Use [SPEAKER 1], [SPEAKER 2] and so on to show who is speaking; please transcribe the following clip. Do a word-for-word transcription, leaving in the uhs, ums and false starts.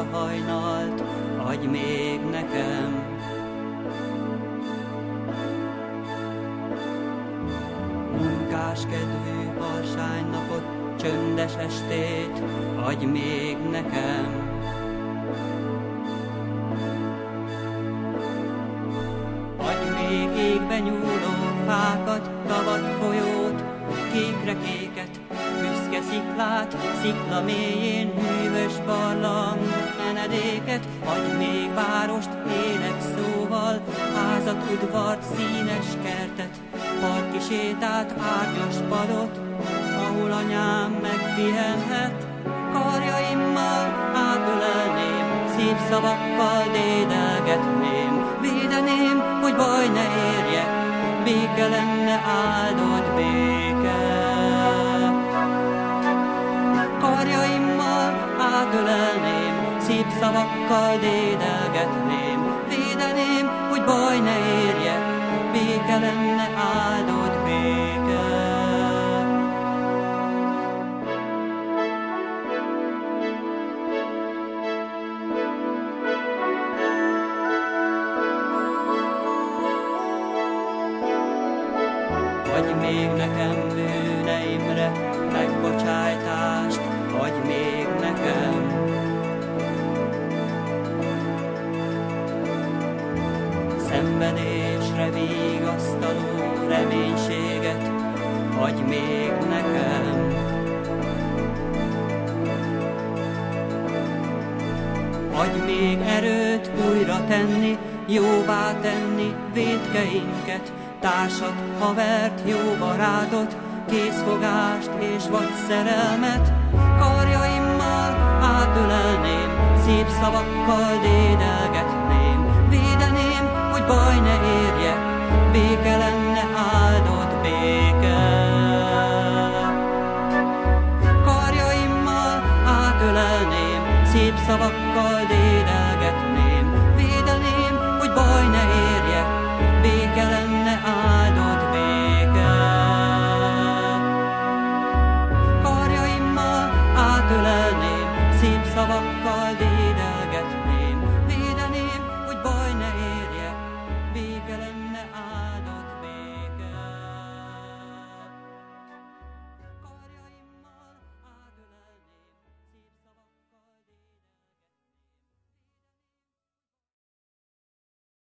[SPEAKER 1] a hajnalt, adj még nekem. Munkáskedvű harsánynapot, csöndes estét, adj még nekem. Adj még égbe nyúló fákat, tavat, folyót, kékre kéket, büszke sziklát, szikla mélyén hűvös barlang menedéket. Adj még várost ének szóval, házat, udvart, színes kertet, parki sétát, áglas padot, ahol anyám megpihenhet. Karjaimmal átölelném, szép szavakkal dédelgetném, védeném, hogy baj ne érje, béke lenne, áldott béke. Karjaimmal átölelném, szép szavakkal dédelgetném, védeném, hogy baj ne érje, béke lenne, áldott béke. Adj még nekem bűneimre megbocsájtást, adj még nekem. Szenvedésre vigasztaló reménységet, adj még nekem. Adj még erőt újra tenni, jóvá tenni vétkeinket, társat, havert, jó barátot, készfogást és vad szerelmet. Karjaimmal átölelném, szép szavakkal dédelgetném, védeném, hogy baj ne érje, béke lenne, áldott béke. Karjaimmal átölelném, szép szavakkal dédelgetném,